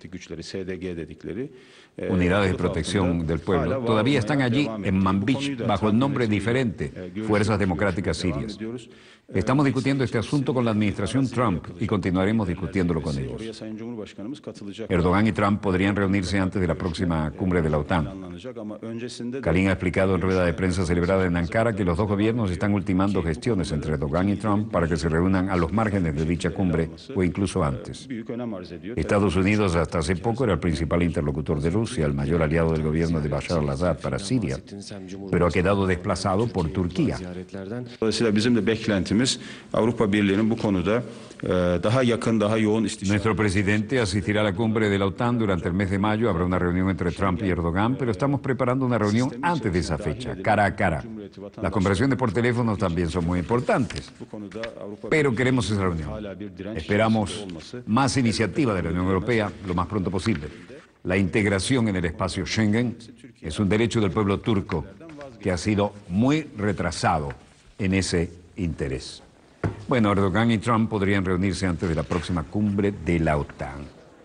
unidades de protección del pueblo, todavía están allí en Manbij bajo el nombre diferente, Fuerzas Democráticas Sirias. Estamos discutiendo este asunto con la administración Trump y continuaremos discutiéndolo con ellos. Erdogan y Trump podrían reunirse antes de la próxima cumbre de la OTAN. Kalin ha explicado en rueda de prensa celebrada en Ankara que los dos gobiernos están ultimando gestiones entre Erdogan y Trump para que se reúnan a los márgenes de dicha cumbre o incluso antes. Estados Unidos hasta hace poco era el principal interlocutor de Rusia, el mayor aliado del gobierno de Bashar al-Assad para Siria, pero ha quedado desplazado por Turquía. Nuestro presidente asistirá a la cumbre de la OTAN durante el mes de mayo. Habrá una reunión entre Trump y Erdogan, pero estamos preparando una reunión antes de esa fecha, cara a cara. Las conversaciones por teléfono también son muy importantes, pero queremos esa reunión. Esperamos más iniciativa de la Unión Europea lo más pronto posible. La integración en el espacio Schengen es un derecho del pueblo turco que ha sido muy retrasado en ese interés. Bueno, Erdogan y Trump podrían reunirse antes de la próxima cumbre de la OTAN.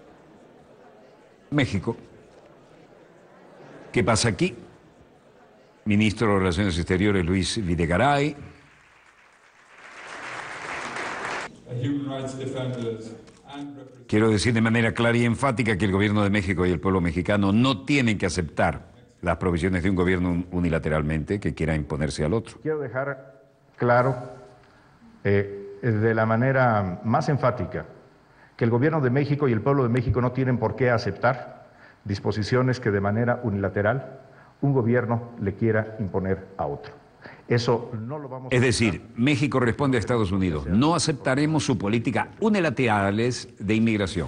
México. ¿Qué pasa aquí? Ministro de Relaciones Exteriores Luis Videgaray. Quiero decir de manera clara y enfática que el gobierno de México y el pueblo mexicano no tienen que aceptar las provisiones de un gobierno unilateralmente que quiera imponerse al otro. Quiero dejar claro eh, de la manera más enfática que el gobierno de México y el pueblo de México no tienen por qué aceptar disposiciones que de manera unilateral un gobierno le quiera imponer a otro. Eso no lo vamos a Es decir, México responde a Estados Unidos. No aceptaremos su política unilaterales de inmigración.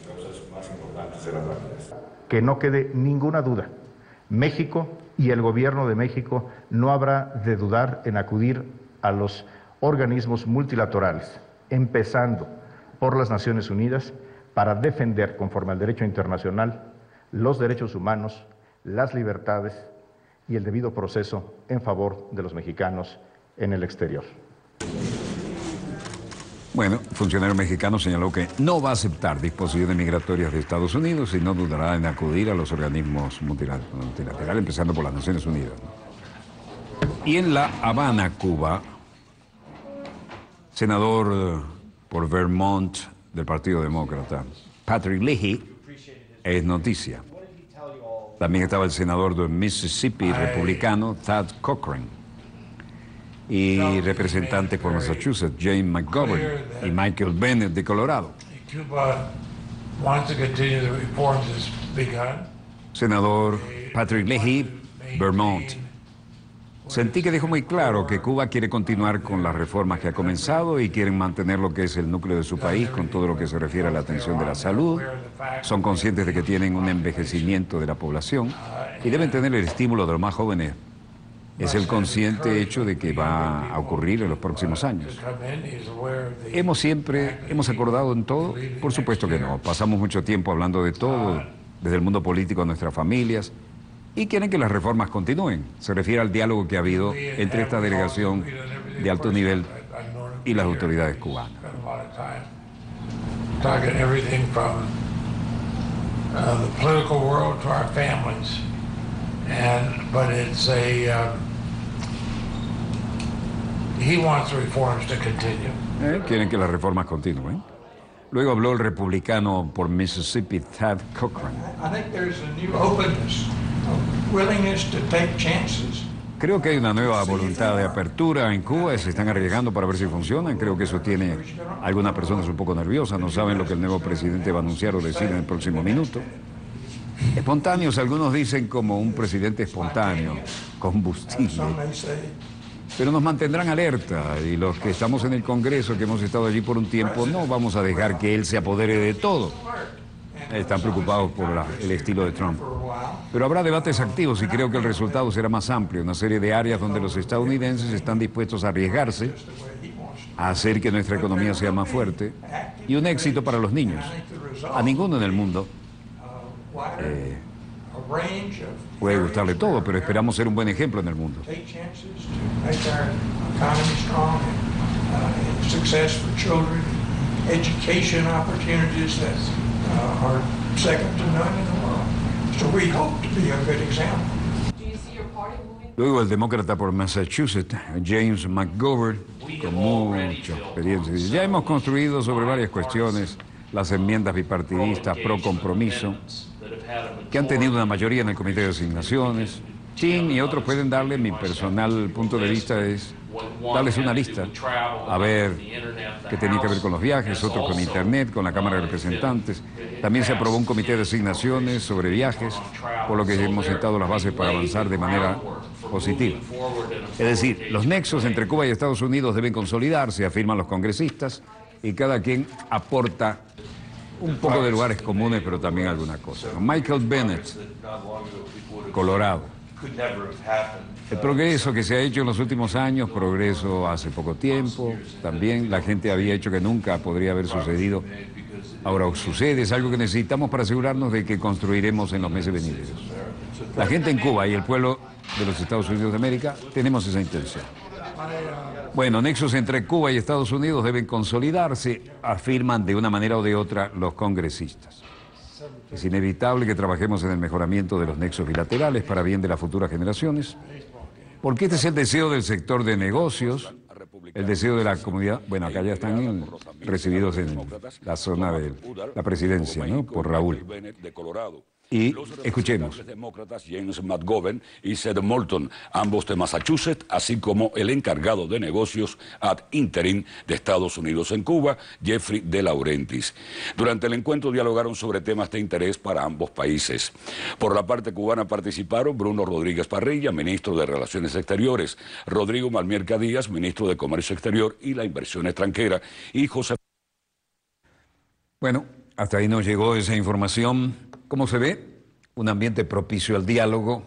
Que no quede ninguna duda. México y el gobierno de México no habrá de dudar en acudir a los organismos multilaterales, empezando por las Naciones Unidas, para defender, conforme al derecho internacional, los derechos humanos, las libertades y el debido proceso en favor de los mexicanos en el exterior. Bueno, el funcionario mexicano señaló que no va a aceptar disposiciones migratorias de Estados Unidos y no dudará en acudir a los organismos multilaterales, empezando por las Naciones Unidas. Y en La Habana, Cuba, senador por Vermont del Partido Demócrata, Patrick Leahy, es noticia. También estaba el senador de Mississippi, republicano, Thad Cochran, y representantes por Massachusetts, James McGovern y Michael Bennet de Colorado. Senador Patrick Leahy, Vermont. Sentí que dejó muy claro que Cuba quiere continuar con las reformas que ha comenzado y quieren mantener lo que es el núcleo de su país con todo lo que se refiere a la atención de la salud. Son conscientes de que tienen un envejecimiento de la población y deben tener el estímulo de los más jóvenes. Es el consciente hecho de que va a ocurrir en los próximos años. ¿Hemos siempre, hemos acordado en todo? Por supuesto que no. Pasamos mucho tiempo hablando de todo, desde el mundo político a nuestras familias, y quieren que las reformas continúen. Se refiere al diálogo que ha habido entre esta delegación de alto nivel y las autoridades cubanas. Eh, quieren que las reformas continúen. Luego habló el republicano por Mississippi, Thad Cochran. Creo que hay una nueva voluntad de apertura en Cuba, se están arriesgando para ver si funcionan. Creo que eso tiene a algunas personas un poco nerviosas, no saben lo que el nuevo presidente va a anunciar o decir en el próximo minuto. Espontáneos, algunos dicen como un presidente espontáneo, combustible. Pero nos mantendrán alerta y los que estamos en el Congreso, que hemos estado allí por un tiempo, no vamos a dejar que él se apodere de todo. Están preocupados por la, el estilo de Trump. Pero habrá debates activos y creo que el resultado será más amplio. Una serie de áreas donde los estadounidenses están dispuestos a arriesgarse, a hacer que nuestra economía sea más fuerte y un éxito para los niños. A ninguno en el mundo eh, puede gustarle todo, pero esperamos ser un buen ejemplo en el mundo. Luego el demócrata por Massachusetts, James McGovern, con mucha experiencia, dice: ya hemos construido sobre varias cuestiones las enmiendas bipartidistas pro compromiso, que han tenido una mayoría en el comité de asignaciones. Tim y otros pueden darle, mi personal punto de vista es darles una lista, a ver qué tenía que ver con los viajes, otros con Internet, con la Cámara de Representantes. También se aprobó un comité de asignaciones sobre viajes, por lo que hemos sentado las bases para avanzar de manera positiva. Es decir, los nexos entre Cuba y Estados Unidos deben consolidarse, afirman los congresistas, y cada quien aporta un poco de lugares comunes, pero también alguna cosa. Michael Bennett, Colorado. El progreso que se ha hecho en los últimos años, progreso hace poco tiempo, también la gente había hecho que nunca podría haber sucedido. Ahora sucede, es algo que necesitamos para asegurarnos de que construiremos en los meses venideros. La gente en Cuba y el pueblo de los Estados Unidos de América tenemos esa intención. Bueno, nexos entre Cuba y Estados Unidos deben consolidarse, afirman de una manera o de otra los congresistas. Es inevitable que trabajemos en el mejoramiento de los nexos bilaterales para bien de las futuras generaciones, porque este es el deseo del sector de negocios, el deseo de la comunidad. Bueno, acá ya están en, recibidos en la zona de la presidencia, ¿no? Por Raúl. Y escuchemos. Los demócratas James McGovern y Seth Moulton, ambos de Massachusetts, así como el encargado de negocios ad interim de Estados Unidos en Cuba, Jeffrey De Laurentiis. Durante el encuentro dialogaron sobre temas de interés para ambos países. Por la parte cubana participaron Bruno Rodríguez Parrilla, ministro de Relaciones Exteriores, Rodrigo Malmierca Díaz, ministro de Comercio Exterior y la Inversión Extranjera, y José... Bueno, hasta ahí nos llegó esa información. ¿Cómo se ve? Un ambiente propicio al diálogo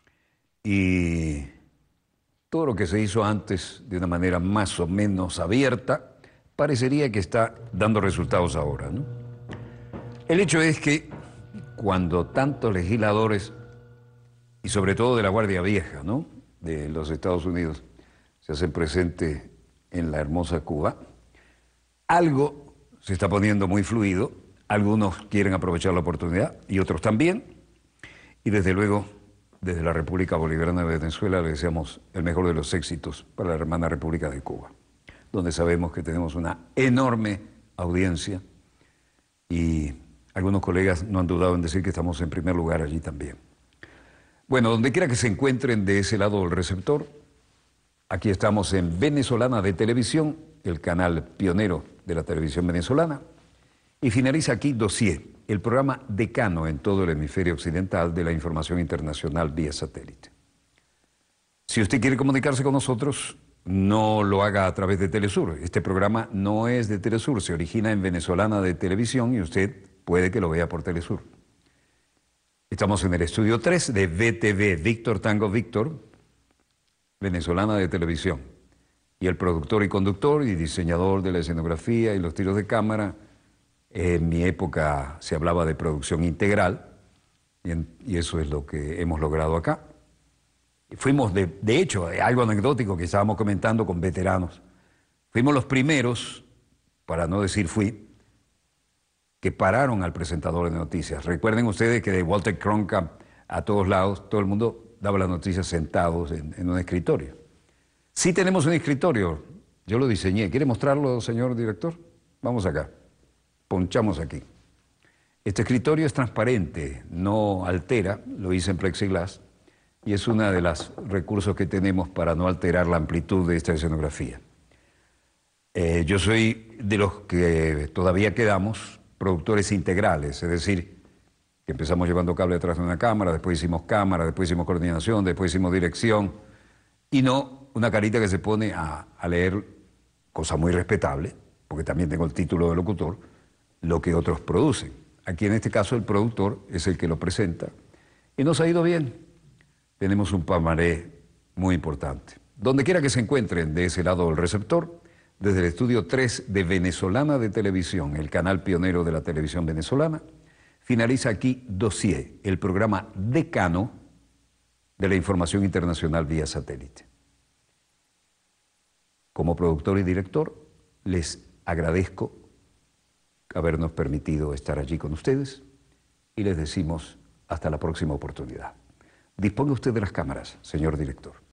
y todo lo que se hizo antes de una manera más o menos abierta parecería que está dando resultados ahora, ¿no? El hecho es que cuando tantos legisladores y sobre todo de la Guardia Vieja, ¿no?, de los Estados Unidos se hacen presente en la hermosa Cuba, algo se está poniendo muy fluido. Algunos quieren aprovechar la oportunidad y otros también. Y desde luego, desde la República Bolivariana de Venezuela le deseamos el mejor de los éxitos para la hermana República de Cuba, donde sabemos que tenemos una enorme audiencia y algunos colegas no han dudado en decir que estamos en primer lugar allí también. Bueno, donde quiera que se encuentren de ese lado del receptor, aquí estamos en Venezolana de Televisión, el canal pionero de la televisión venezolana. Y finaliza aquí Dossier, el programa decano en todo el hemisferio occidental de la información internacional vía satélite. Si usted quiere comunicarse con nosotros, no lo haga a través de Telesur. Este programa no es de Telesur, se origina en Venezolana de Televisión y usted puede que lo vea por Telesur. Estamos en el estudio tres de V T V, Víctor Tango Víctor, Venezolana de Televisión. Y el productor y conductor y diseñador de la escenografía y los tiros de cámara. En mi época se hablaba de producción integral y, en, y eso es lo que hemos logrado acá. Fuimos, de, de hecho, algo anecdótico que estábamos comentando con veteranos, fuimos los primeros, para no decir fui, que pararon al presentador de noticias. Recuerden ustedes que de Walter Cronkite a todos lados, todo el mundo daba las noticias sentados en, en un escritorio. Sí tenemos un escritorio, yo lo diseñé. ¿Quiere mostrarlo, señor director? Vamos acá. Ponchamos aquí. Este escritorio es transparente, no altera, lo hice en plexiglas, y es uno de los recursos que tenemos para no alterar la amplitud de esta escenografía. Eh, yo soy de los que todavía quedamos productores integrales, es decir, que empezamos llevando cable detrás de una cámara, después hicimos cámara, después hicimos coordinación, después hicimos dirección, y no una carita que se pone a, a leer, cosa muy respetable, porque también tengo el título de locutor, lo que otros producen. Aquí en este caso el productor es el que lo presenta, y nos ha ido bien. Tenemos un palmarés muy importante. Donde quiera que se encuentren de ese lado del receptor, desde el estudio tres de Venezolana de Televisión, el canal pionero de la televisión venezolana, finaliza aquí Dossier, el programa decano de la información internacional vía satélite. Como productor y director, les agradezco habernos permitido estar allí con ustedes y les decimos hasta la próxima oportunidad. Disponga usted de las cámaras, señor director.